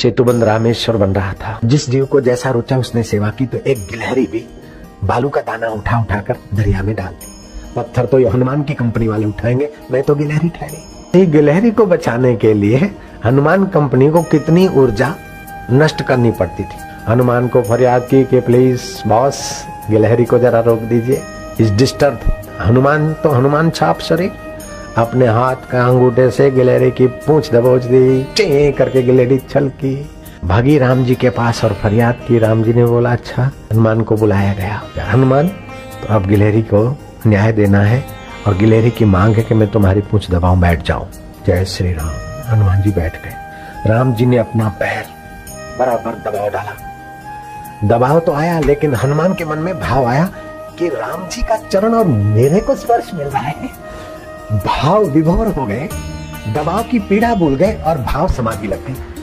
सेतुबंद रामेश्वर बन रहा था। जिस जीव को जैसा रुचा उसने सेवा की, तो एक गिलहरी भी बालू का दाना उठा उठाकर दरिया में डाल दी। पत्थर तो हनुमान की कंपनी वाले उठाएंगे, मैं तो गिलहरी ठहरी। गिलहरी को बचाने के लिए हनुमान कंपनी को कितनी ऊर्जा नष्ट करनी पड़ती थी। हनुमान को फरियाद की कि प्लीज बॉस, गिलहरी को जरा रोक दीजिए, इस डिस्टर्ब। हनुमान तो हनुमान छाप शरीर, अपने हाथ का अंगूठे से गिलहरी की पूंछ दबोच दी, चे करके गिलहरी छलकी, भागी राम जी के पास और फरियाद की। राम जी ने बोला अच्छा। हनुमान को बुलाया गया। हनुमान, तो अब गिलहरी को न्याय देना है और गिलहरी की मांग है कि मैं तुम्हारी पूंछ दबाऊं, बैठ जाऊं। जय श्री राम। हनुमान जी बैठ गए। राम जी ने अपना पैर बराबर दबाव डाला। दबाव तो आया, लेकिन हनुमान के मन में भाव आया कि राम जी का चरण और मेरे को स्पर्श मिल रहा है। भाव विभोर हो गए, दबाव की पीड़ा भूल गए और भाव समाधि लग गई।